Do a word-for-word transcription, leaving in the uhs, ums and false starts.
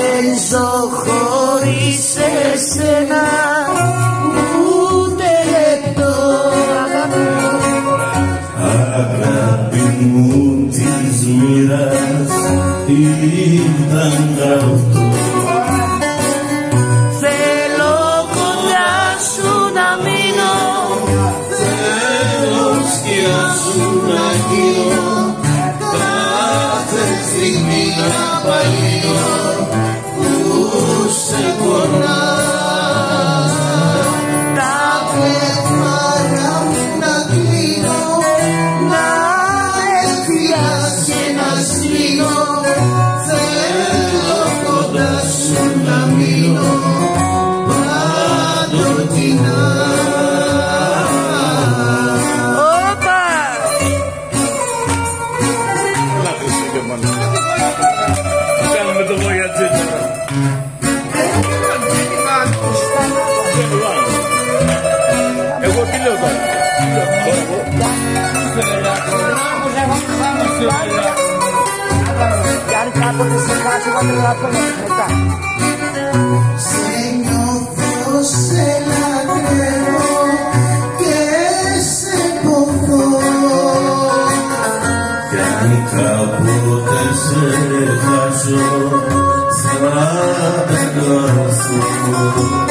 δεν ζω χωρίς εσένα ούτε λεπτό. Αγάπη μου της μοίρας ήταν γραφτό. Θέλω κοντά σου να μείνω, θέλω σκιά σου να γίνω, κάθε στιγμή να παλιώ που σε πονά. τα Μάρα μου να κλείνω, να έφυγας και να σβήνω, θέλω κοντά σου να μείνω παντοτινά. Όπα! Κάνουμε το βοιατζίνι. Εγώ τι λέω τώρα. Κι αν κάποτε σε χάσει θα τρελαθώ μετά. Σε νιώθω, σε λατρεύω και σε ποθώ. Κι αν κάποτε σε χάσω θα πενωθώ.